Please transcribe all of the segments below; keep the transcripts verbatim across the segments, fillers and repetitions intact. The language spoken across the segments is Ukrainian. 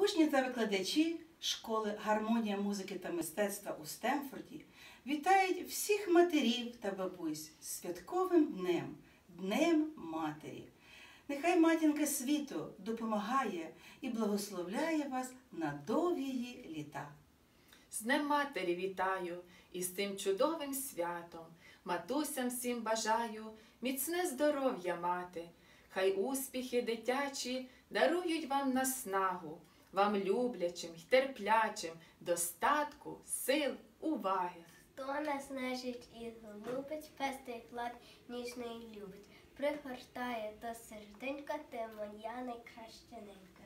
Учні та викладачі школи «Гармонія музики та мистецтва» у Стемфорді вітають всіх матерів та бабусь з святковим днем – Днем Матері. Нехай матінка світу допомагає і благословляє вас на довгі літа. З Днем Матері вітаю і з тим чудовим святом. Матусям всім бажаю міцне здоров'я мати. Хай успіхи дитячі дарують вам наснагу, вам люблячим й терплячим достатку, сил, уваги. Хто нас нежить і голубить, пестить лад ніжний любить, пригортає до серденька, ти моя найкраща ненька.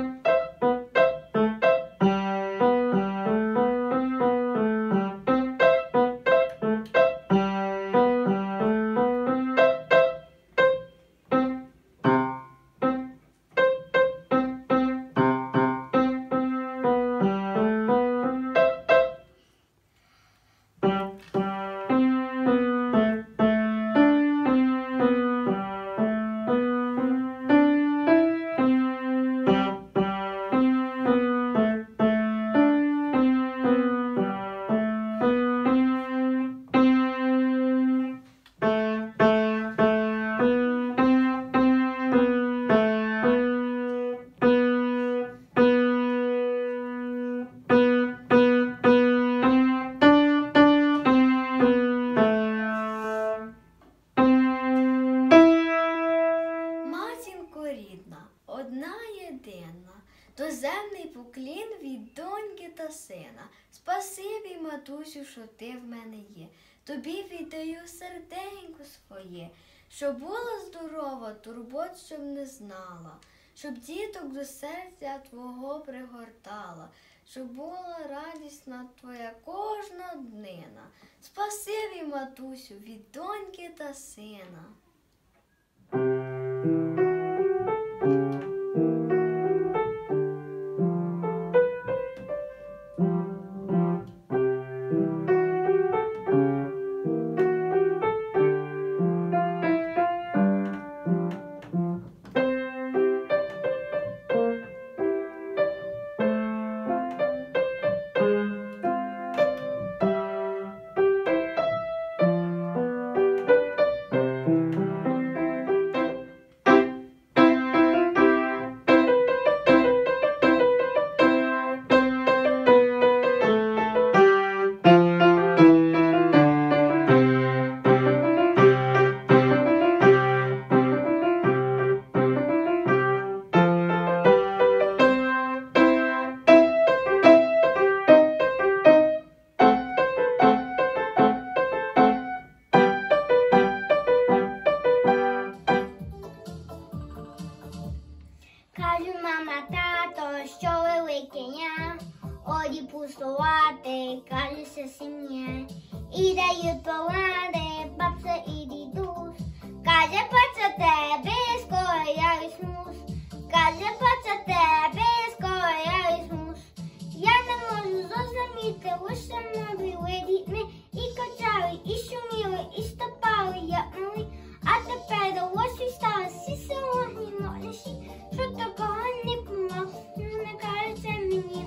Одна єдина, доземний поклін від доньки та сина. Спасибі, матусю, що ти в мене є. Тобі віддаю серденько своє, щоб була здорова, турбот, щоб не знала, щоб діток до серця твого пригортала, щоб була радісна твоя кожна днина. Спасибі, матусю, від доньки та сина. Кажуть мама, тато, що великеня, оді пустувати, кажеться сім'я. І дають поради, бабця і дідусь. Каже, паця тебе, скоро я візьмусь. Каже, паця тебе, скоро я візьмусь. Я не можу зрозуміти, лише нові дітьми. І качали, і шуміли, і стопали, як мали. А тепер до ось стали всі сьогодні молодші. Що такого не було, не кажеться мені.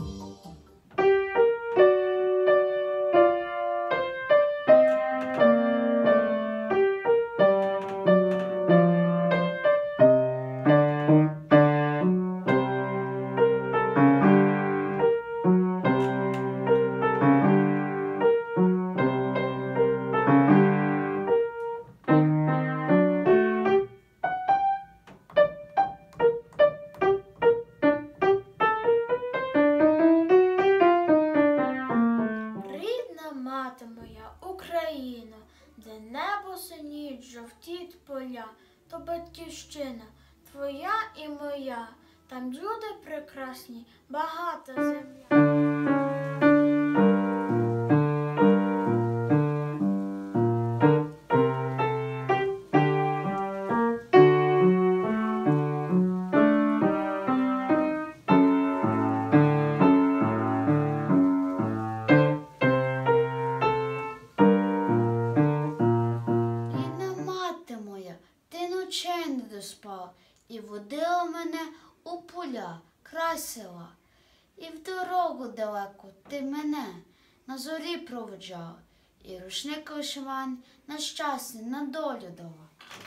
Мати моя, Україна, де небо синіть, жовтіть поля, то батьківщина твоя і моя, там люди прекрасні, багата земля. Ти ночей не доспала і водила мене у поля, красила. І в дорогу далеку ти мене на зорі проводжала, і рушник вишиваний на щастя, на долю дала.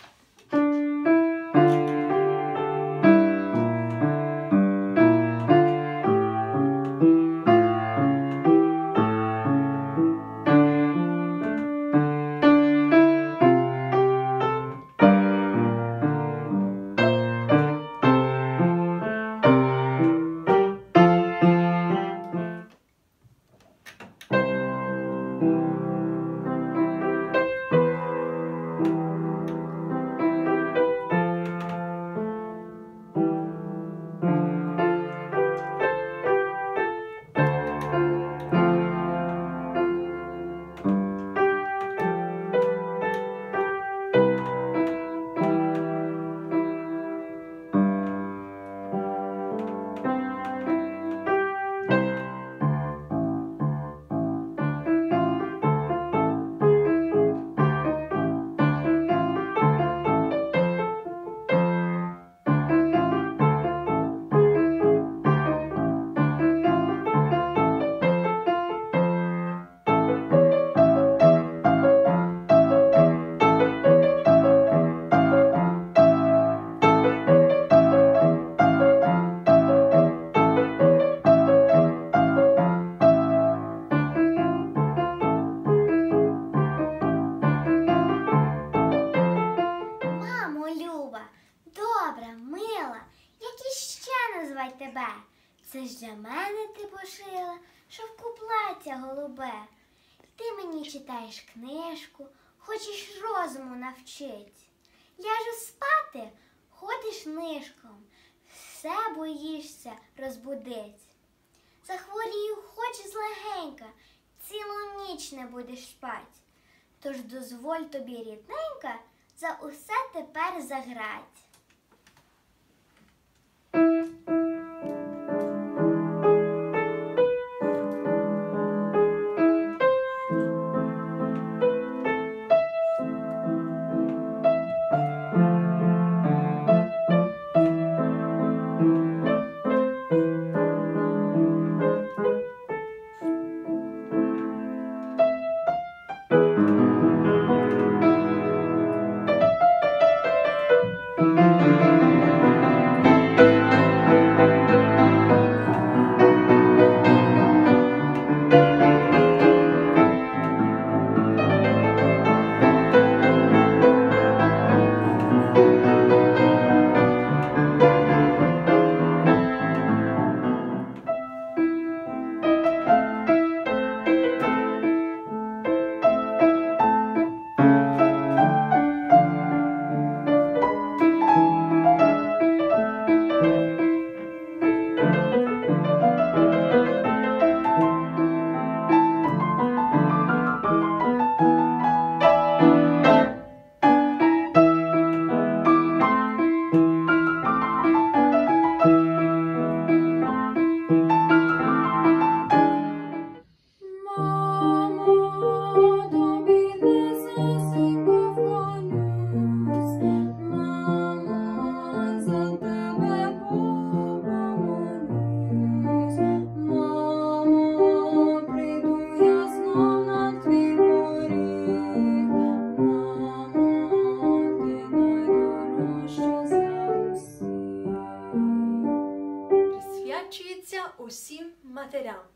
Тебе. Це ж для мене ти пошила шовку плаття голубе. Ти мені читаєш книжку, хочеш розуму навчить. Ляжу спати, ходиш нишком, все боїшся розбудить. Захворію, хоч злегенька, цілу ніч не будеш спать. Тож дозволь тобі, рідненька, за усе тепер заграть. Усім матерям.